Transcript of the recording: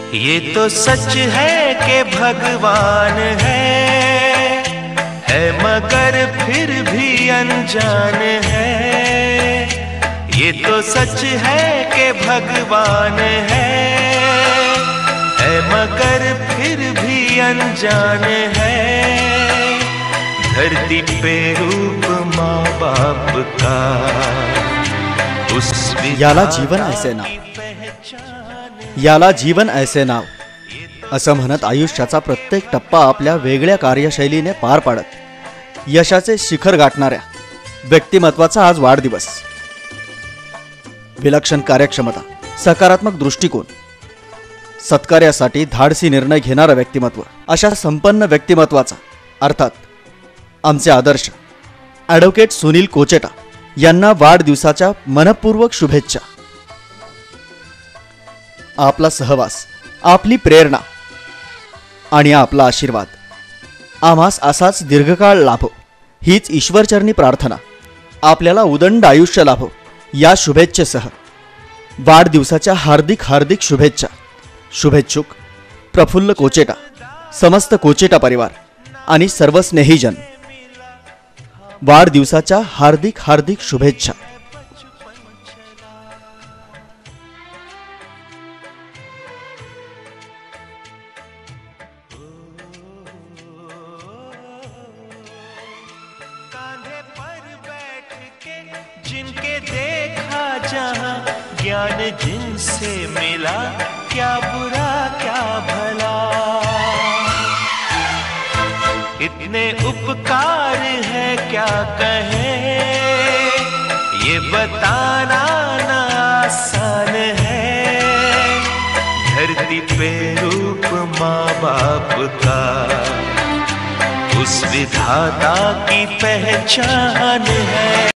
ये तो सच है कि भगवान है मगर फिर भी अनजान है। ये तो सच है कि भगवान है मगर फिर भी अनजान है। धरती पे रूप माँ बाप का उस याला जीवन ऐसे नाव, याला जीवन ऐसे नाव असं म्हणत आयुष्याचा प्रत्येक टप्पा आपल्या वेगळ्या कार्यशैलीने पार पाडत यशाचे शिखर गाठणाऱ्या व्यक्तिमत्वाचा आज वाढदिवस। विलक्षण कार्यक्षमता, सकारात्मक दृष्टिकोन, सत्कार्यासाठी धाडसी निर्णय घेणारं व्यक्तिमत्व, अशा संपन्न व्यक्तिमत्वाचा अर्थात आमचे आदर्श ॲडव्होकेट सुनील कोचेटा यांना वाढदिवसाच्या मनपूर्वक शुभेच्छा। आपला सहवास, आपली प्रेरणा आणि आपला आशीर्वाद आम्हास असाच दीर्घकाळ लाभो हीच ईश्वरचरणी प्रार्थना। आपल्याला उदंड आयुष्य लाभो या शुभेच्छेसह वाढदिवसाच्या हार्दिक हार्दिक शुभेच्छा। शुभेच्छुक प्रफुल्ल कोचेटा, समस्त कोचेटा परिवार आणि सर्व स्नेहीजन, वाढदिवसाच्या हार्दिक हार्दिक शुभेच्छा। कांधे पर बैठ के जिनके देखा जहां, ज्ञान जिनसे मिला क्या बुरा क्या भला। इतने उपकार है क्या कहें, ये बताना ना आसान है। धरती पे रूप माँ बाप का उस विधाता की पहचान है।